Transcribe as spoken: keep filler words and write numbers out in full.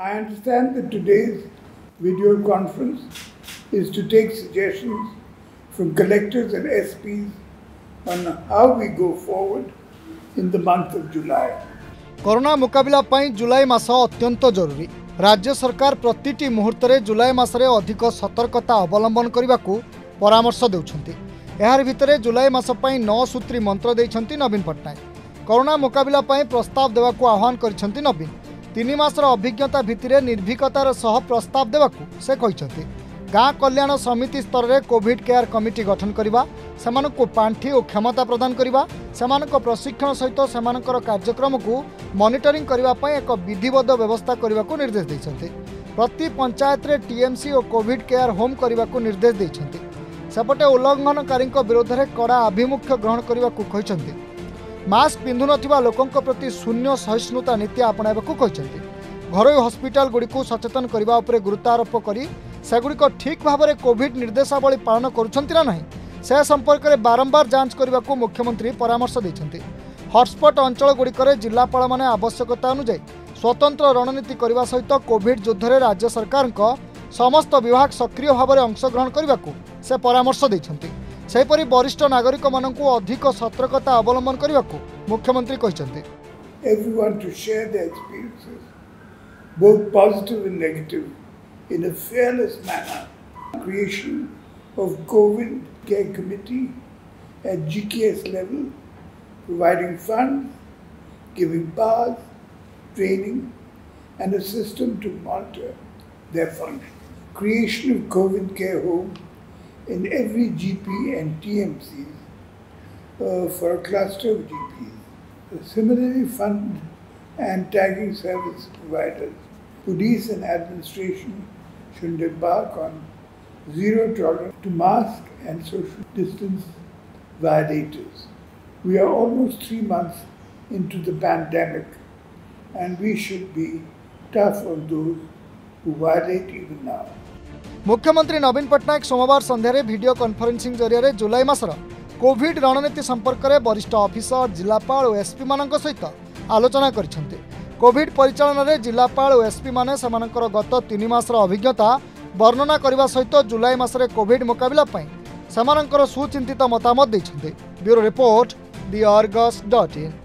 I understand that today's video conference is to take suggestions from collectors and S Ps on how we go forward in the month of July. Corona मुकाबला पई जुलाई मास अत्यंत जरूरी। राज्य सरकार प्रतिटी मुहूर्त रे जुलाई मासरे अधिक सतर्कता अवलंबन करने को परामर्श देउछंती। एहार भितरे जुलाई मास पई नौ सूत्री मंत्र देइछंती नवीन पट्टनायक। कोरोना मुकाबला पई प्रस्ताव देवा को आह्वान करिसंती नवीन। तीन मासर अभिज्ञता भित्तिरे निर्भीकतार सह प्रस्ताव देवा को से कहिसंती। गाँ कल्याण समिति स्तर में कोविड केयर कमिटी गठन करवा, सेमानकु पांठी और क्षमता प्रदान करवा, सेमानक प्रशिक्षण सहित सेमानकर कार्यक्रम को मॉनिटरिंग करबा पई एक विधिबद्ध व्यवस्था करने को निर्देश देइछंती। प्रति पंचायत रे टीएमसी और कोविड केयर होम करने को निर्देश देइछंती। सेपटे उल्लंघनकारी विरोध में कड़ा आभिमुख्य ग्रहण करने को कहिसंती। मास्क पिंधु नथिबा लोकंक प्रति शून्य सहिष्णुता नीति अपनाइबा को कहिसंती। घरोई हॉस्पिटल गुड़ी को सचेतन करने उपर गुरुत्वारोप करी सेगुड़िक ठीक भाव में कोविड निर्देशावली पालन करुछंती ना नहीं से संपर्क में बारंबार जांच करने को मुख्यमंत्री परामर्श देइछंती। हॉटस्पॉट अंचल गुड़िकर जिलापाल माने आवश्यकता अनुसार स्वतंत्र रणनीति करने सहित कोविड युद्ध राज्य सरकार समस्त विभाग सक्रिय भाव में अंशग्रहण करने को से परामर्श देइछंती। सेहीपरि वरिष्ठ नागरिक मानकु अधिक सतर्कता अवलंबन करने को मुख्यमंत्री कहिसंती। Everyone to share their experiences, both positive and negative, in a fearless manner. Creation of COVID care committee at G K S level, providing funds, giving powers, training, and a system to monitor their function. Creation of COVID care home in every G P and T M Cs uh, for a cluster of G Ps. Similarly, fund and tagging service providers, police and administration should embark on zero tolerance to mask and social distance violators. We are almost three months into the pandemic, and we should be tough on those who violate even now. मुख्यमंत्री नवीन पट्टनायक सोमवार संध्यारे video conferencing जरिया जुलाई मासर Covid रणनीति संपर्क में वरिष्ठ officer जिलापाल और SP मानक सहित आलोचना करिसेंते। कोविड परिचालन में जिलापाल और एसपी माने सेमानकर गत तीन मासर अभिज्ञता वर्णना करने सहित जुलाई मासरे कोविड मुकाबला पई सेमानकर सुचिंतित मतामत दैछंते। Bureau report the Argus dot in.